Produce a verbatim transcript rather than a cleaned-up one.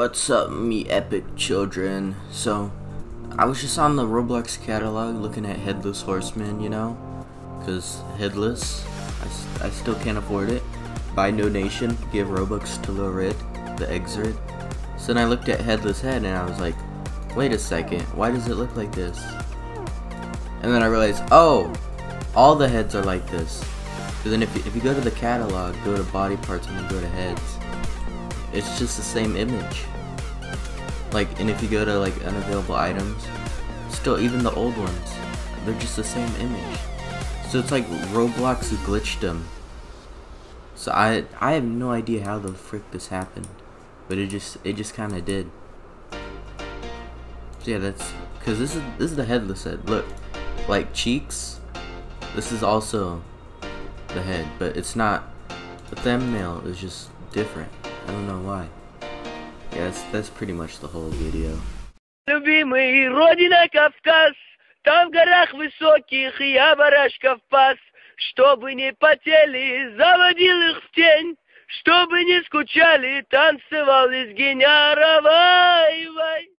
What's up, me epic children? So, I was just on the Roblox catalog looking at Headless Horseman, you know? Because headless, I, I still can't afford it. Buy donation, give Robux to Exorid, the Exorid. So then I looked at Headless Head and I was like, wait a second, why does it look like this? And then I realized, oh, all the heads are like this. So then if you, if you go to the catalog, go to body parts and then go to heads, it's just the same image. Like, and if you go to like unavailable items, still even the old ones, they're just the same image. So it's like Roblox glitched them. So I I have no idea how the frick this happened, but it just it just kind of did. So yeah, that's because this is this is the headless head. Look, like cheeks. This is also the head, but it's not. The thumbnail is just different. I don't know why. Yeah, that's, that's pretty much the whole video. Любимый, родина Кавказ, там в горах высоких я барашков пас, чтобы не потели, заводил их в тень, чтобы не скучали, танцевал из геняра, вай, вай.